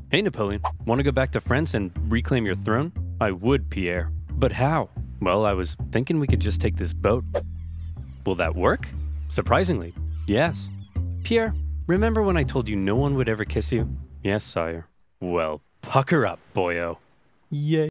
Hey, Napoleon. Want to go back to France and reclaim your throne? I would, Pierre. But how? Well, I was thinking we could just take this boat. Will that work? Surprisingly, yes. Pierre, remember when I told you no one would ever kiss you? Yes, sire. Well, pucker up, boyo. Yay.